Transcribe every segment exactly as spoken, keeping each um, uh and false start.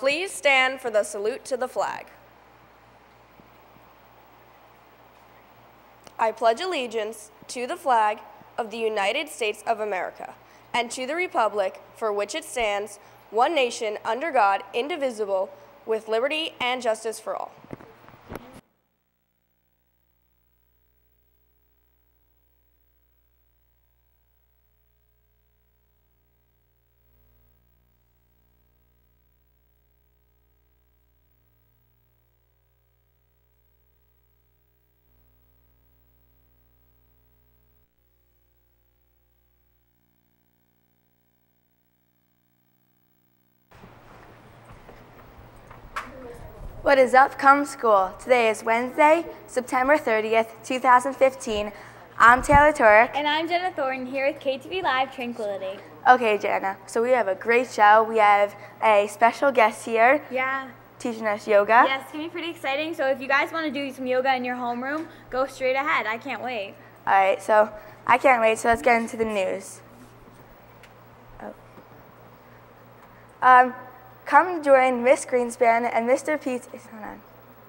please stand for the salute to the flag. I pledge allegiance to the flag of the United States of America and to the republic for which it stands, one nation, under God, indivisible, with liberty and justice for all. What is up, come school? Today is Wednesday, September thirtieth, two thousand fifteen. I'm Taylor Turek. And I'm Jenna Thornton here with K T V Live Tranquility. Okay, Jenna, so we have a great show. We have a special guest here. Yeah. Teaching us yoga. Yeah, it's going to be pretty exciting. So if you guys want to do some yoga in your homeroom, go straight ahead. I can't wait. All right, so I can't wait, so let's get into the news. Oh. Um, Come join Miss Greenspan and Mister Pete. Hold on.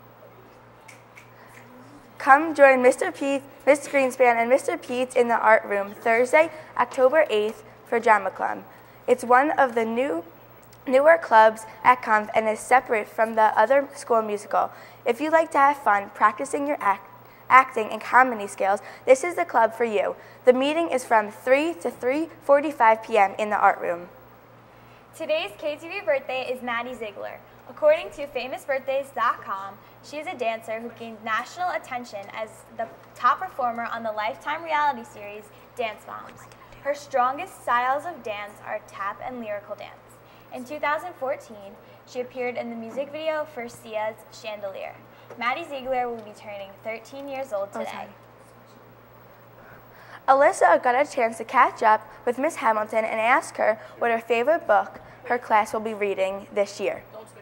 Come join Mister Pete, Miss Greenspan and Mister Pete in the art room Thursday, October eighth for Drama Club. It's one of the new, newer clubs at Conf and is separate from the other school musical. If you like to have fun practicing your act, acting and comedy skills, this is the club for you. The meeting is from three to three forty-five p m in the art room. Today's K T V birthday is Maddie Ziegler. According to famous birthdays dot com, she is a dancer who gained national attention as the top performer on the Lifetime reality series Dance Moms. Her strongest styles of dance are tap and lyrical dance. In two thousand fourteen, she appeared in the music video for Sia's Chandelier. Maddie Ziegler will be turning thirteen years old today. Alyssa got a chance to catch up with Miss Hamilton and ask her what her favorite book her class will be reading this year.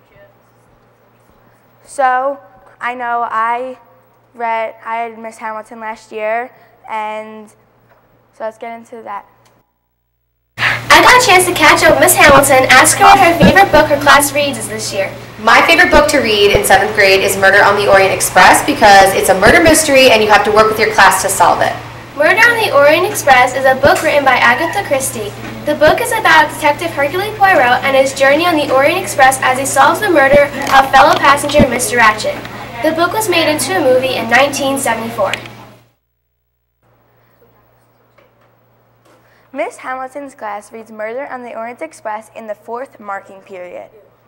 So I know I read, I had Miss Hamilton last year, and so let's get into that. I got a chance to catch up with Miss Hamilton, ask her what her favorite book her class reads is this year. My favorite book to read in seventh grade is Murder on the Orient Express because it's a murder mystery and you have to work with your class to solve it. Murder on the Orient Express is a book written by Agatha Christie. The book is about Detective Hercule Poirot and his journey on the Orient Express as he solves the murder of fellow passenger Mister Ratchet. The book was made into a movie in nineteen seventy-four. Miss Hamilton's class reads Murder on the Orient Express in the fourth marking period.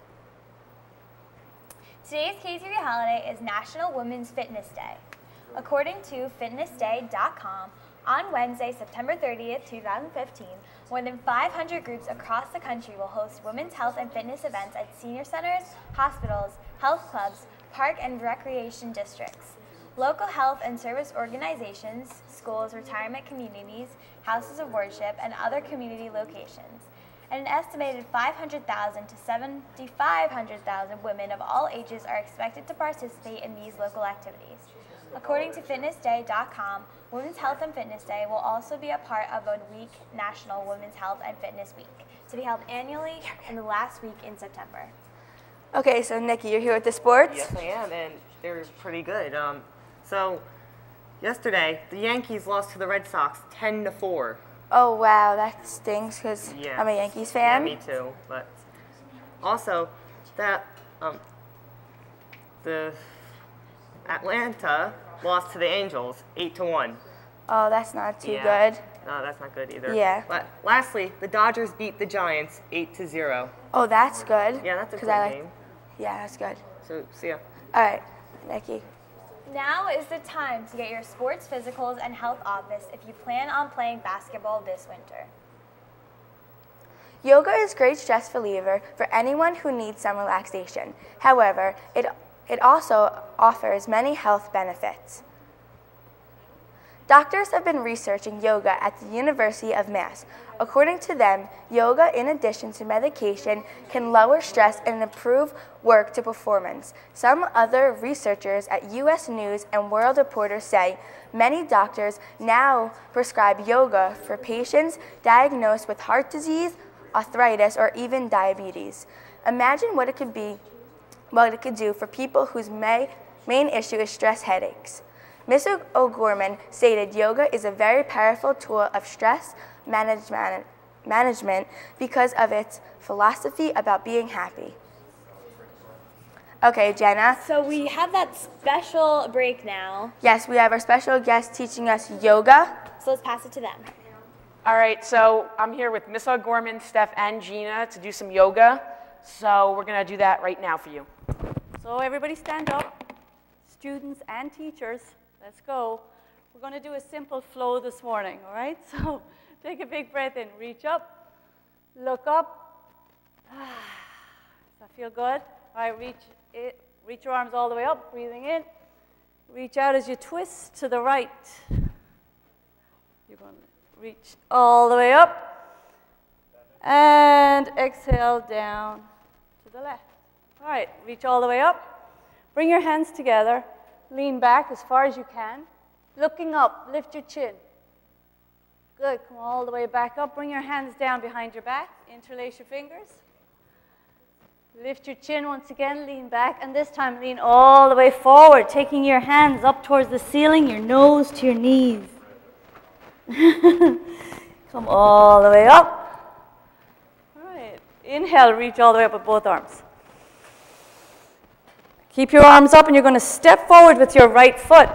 Today's K T V holiday is National Women's Fitness Day. According to fitness day dot com, on Wednesday, September thirtieth, two thousand fifteen, more than five hundred groups across the country will host women's health and fitness events at senior centers, hospitals, health clubs, park and recreation districts, local health and service organizations, schools, retirement communities, houses of worship, and other community locations. And an estimated five hundred thousand to seven thousand five hundred thousand women of all ages are expected to participate in these local activities. According to fitness day dot com, Women's Health and Fitness Day will also be a part of a week, National Women's Health and Fitness Week, to be held annually in the last week in September. Okay, so Nikki, you're here with the sports? Yes, I am, and they're pretty good. Um, so, yesterday, the Yankees lost to the Red Sox ten to four. Oh, wow, that stinks because Yeah. I'm a Yankees fan. Yeah, me too, but also, that, um, the Atlanta lost to the Angels eight to one. Oh, that's not too Yeah. good. No, that's not good either. Yeah. But lastly, the Dodgers beat the Giants eight to zero. Oh, that's good. Yeah, that's a 'cause good I like, game. Yeah, that's good. So, see ya. All right, Nikki. Now is the time to get your sports physicals and health office if you plan on playing basketball this winter. Yoga is a great stress reliever for anyone who needs some relaxation. However, it, it also offers many health benefits. Doctors have been researching yoga at the University of Mass. According to them, yoga, in addition to medication, can lower stress and improve work to performance. Some other researchers at U S News and World Reporter say many doctors now prescribe yoga for patients diagnosed with heart disease, arthritis, or even diabetes. Imagine what it could be, what it could do for people whose may, main issue is stress headaches. Miz O'Gorman stated yoga is a very powerful tool of stress management, management because of its philosophy about being happy. Okay, Jenna. So we have that special break now. Yes, we have our special guest teaching us yoga. So let's pass it to them. All right, so I'm here with Miz O'Gorman, Steph, and Gina to do some yoga. So we're going to do that right now for you. So everybody stand up, students and teachers. Let's go. We're going to do a simple flow this morning, all right? So take a big breath in. Reach up, look up. Does that feel good? All right, reach, it, reach your arms all the way up, breathing in. Reach out as you twist to the right. You're going to reach all the way up. And exhale down to the left. All right, reach all the way up. Bring your hands together. Lean back as far as you can. Looking up, lift your chin. Good, come all the way back up. Bring your hands down behind your back. Interlace your fingers. Lift your chin once again, lean back, and this time lean all the way forward, taking your hands up towards the ceiling, your nose to your knees. Come all the way up. All right, inhale, reach all the way up with both arms. Keep your arms up, and you're going to step forward with your right foot.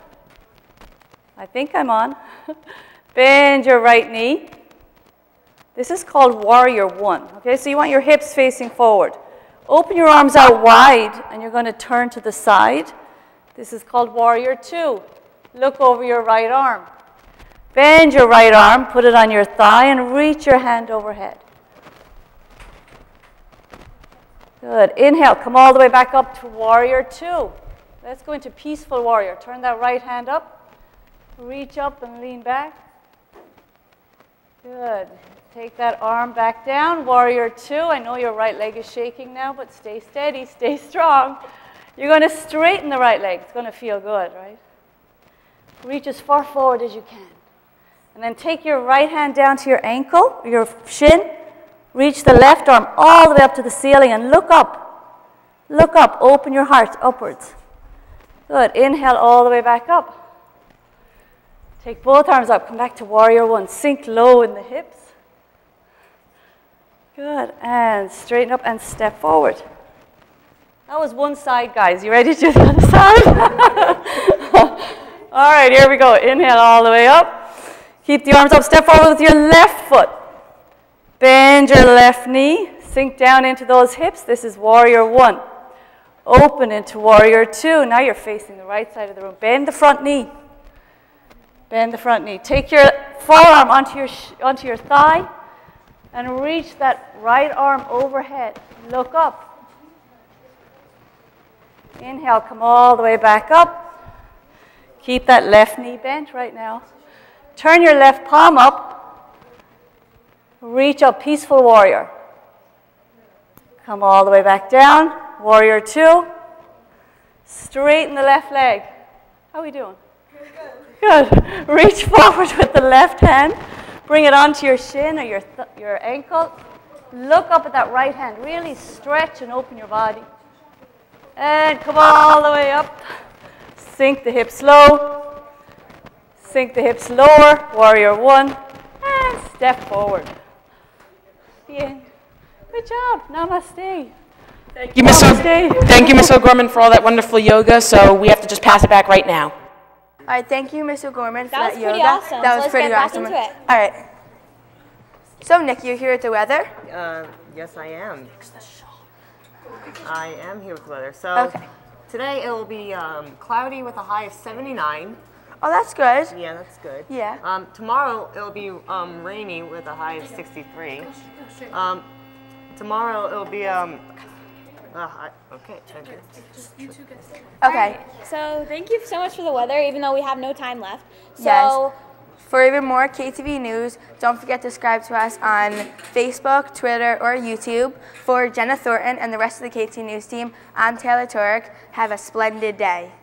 I think I'm on. Bend your right knee. This is called warrior one. Okay, so you want your hips facing forward. Open your arms out wide, and you're going to turn to the side. This is called warrior two. Look over your right arm. Bend your right arm, put it on your thigh, and reach your hand overhead. Good. Inhale, come all the way back up to warrior two. Let's go into peaceful warrior. Turn that right hand up. Reach up and lean back. Good. Take that arm back down. Warrior two. I know your right leg is shaking now, but stay steady, stay strong. You're going to straighten the right leg. It's going to feel good, right? Reach as far forward as you can. And then take your right hand down to your ankle, your shin. Reach the left arm all the way up to the ceiling and look up. Look up. Open your heart upwards. Good. Inhale all the way back up. Take both arms up. Come back to warrior one. Sink low in the hips. Good. And straighten up and step forward. That was one side, guys. You ready to do the other side? All right, here we go. Inhale all the way up. Keep the arms up. Step forward with your left foot. Bend your left knee. Sink down into those hips. This is warrior one. Open into warrior two. Now you're facing the right side of the room. Bend the front knee. Bend the front knee. Take your forearm onto your, sh onto your thigh and reach that right arm overhead. Look up. Inhale, come all the way back up. Keep that left knee bent right now. Turn your left palm up. Reach up, peaceful warrior. Come all the way back down. Warrior two. Straighten the left leg. How are we doing? Good. Reach forward with the left hand. Bring it onto your shin or your, th your ankle. Look up at that right hand. Really stretch and open your body. And come all the way up. Sink the hips low. Sink the hips lower. Warrior one. And step forward. Bien. Good job. Namaste. Thank you, Miz Thank you, Miz O'Gorman, for all that wonderful yoga. So we have to just pass it back right now. All right, thank you, Miz O'Gorman, for That that, was pretty yoga. awesome. That So was let's pretty get back awesome. into it. All right. So, Nick, you're here at the weather? Uh, yes, I am. I am here with the weather. So Okay. today it will be um, cloudy with a high of seventy-nine. Oh, that's good. Yeah, that's good. Yeah. Um, tomorrow it'll be um, rainy with a high of sixty-three. Um, tomorrow it'll be um. Uh, I, okay. okay. Okay. So thank you so much for the weather, even though we have no time left. So Yes. For even more K T V news, don't forget to subscribe to us on Facebook, Twitter, or YouTube. For Jenna Thornton and the rest of the K T V News team, I'm Taylor Turek. Have a splendid day.